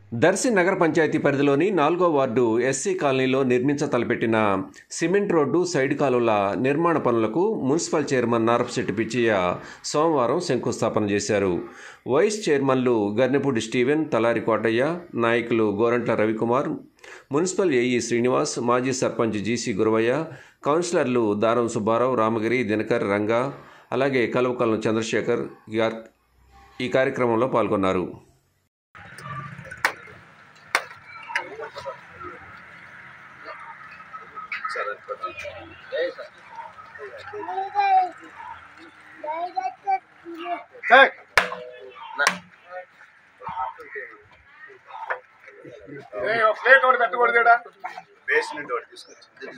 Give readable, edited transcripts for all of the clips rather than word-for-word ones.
దర్శి నగర పంచాయతీ పరిధిలోని 4వ వార్డు ఎస్సీ కాలనీలో తలపెట్టిన సిమెంట్ రోడ్డు సైడ్ కాలువల నిర్మాణ పనులకు మున్సిపల్ చైర్మన్ నారపశెట్టి పిచ్చయ్య సోమవారం శంకుస్థాపన చేశారు. వైస్ చైర్మన్లు గర్నెపూడి స్టీవెన్, తలారి కోటయ్య, నాయకులు గోరంట్ల రవికుమార్, మున్సిపల్ ఏఈ శ్రీనివాస్, మాజీ సర్పంచ్ జీసీ గురవయ్య, కౌన్సిలర్లు దారం సుబ్బారావు, రామగిరి, దినకర్, రంగా, అలాగే కలువకలను చంద్రశేఖర్ ఈ కార్యక్రమంలో పాల్గొన్నారు. ప్లేట్ ఒకటి పెట్టకూడదు. బేస్మెంట్ ఒకటి తీసుకొచ్చి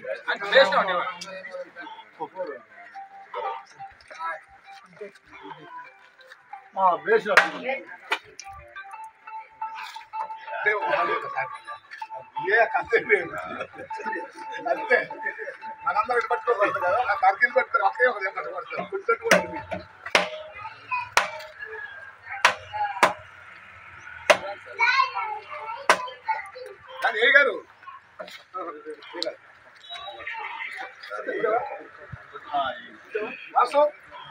అంతే మనందరూ పట్టుకోకూడదు కదా. నాకు అర్కిలు పెట్టుకుని ఒకే ఉదయం పట్టుకోవచ్చు. గుర్తుపెట్టుకోండి. కానీ ఏ గారు వాసు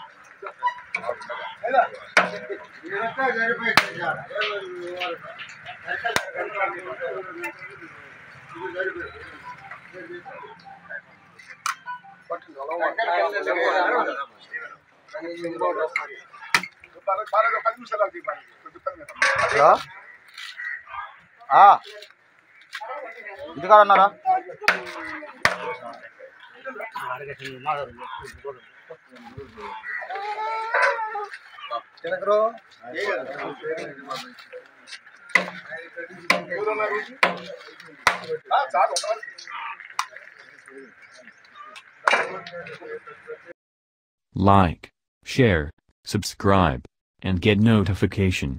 ఇది కాదు అన్నారా? Like, share, subscribe, and get notification.